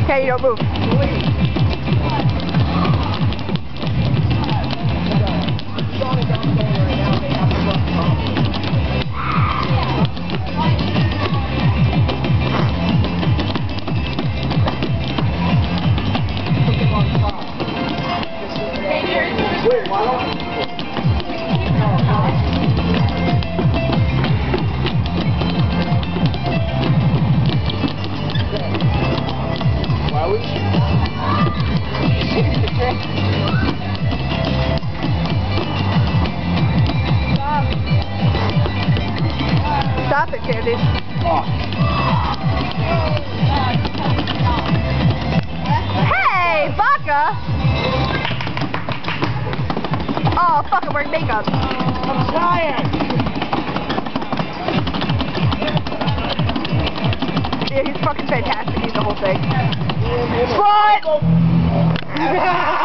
Okay, you don't move. Stop it, Candy. Hey, Baka! Oh, fuck, I'm wearing makeup. I'm tired. Yeah, he's fucking fantastic. He's the whole thing. What?